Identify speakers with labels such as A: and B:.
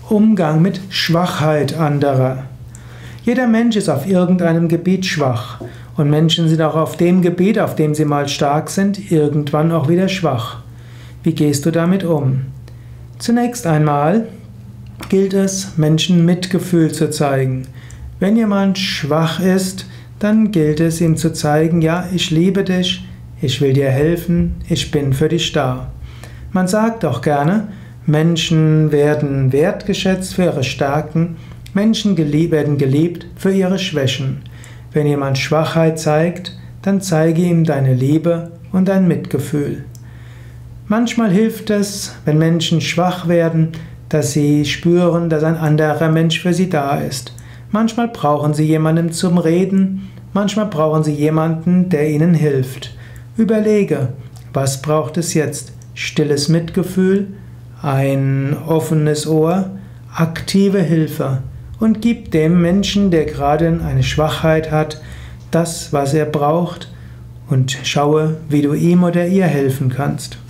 A: Umgang mit Schwachheit anderer. Jeder Mensch ist auf irgendeinem Gebiet schwach. Und Menschen sind auch auf dem Gebiet, auf dem sie mal stark sind, irgendwann auch wieder schwach. Wie gehst du damit um? Zunächst einmal gilt es, Menschen Mitgefühl zu zeigen. Wenn jemand schwach ist, dann gilt es, ihm zu zeigen, ja, ich liebe dich, ich will dir helfen, ich bin für dich da. Man sagt auch gerne, Menschen werden wertgeschätzt für ihre Stärken, Menschen werden geliebt für ihre Schwächen. Wenn jemand Schwachheit zeigt, dann zeige ihm deine Liebe und dein Mitgefühl. Manchmal hilft es, wenn Menschen schwach werden, dass sie spüren, dass ein anderer Mensch für sie da ist. Manchmal brauchen sie jemanden zum Reden, manchmal brauchen sie jemanden, der ihnen hilft. Überlege, was braucht es jetzt? Stilles Mitgefühl, ein offenes Ohr, aktive Hilfe und gib dem Menschen, der gerade eine Schwachheit hat, das, was er braucht und schaue, wie du ihm oder ihr helfen kannst.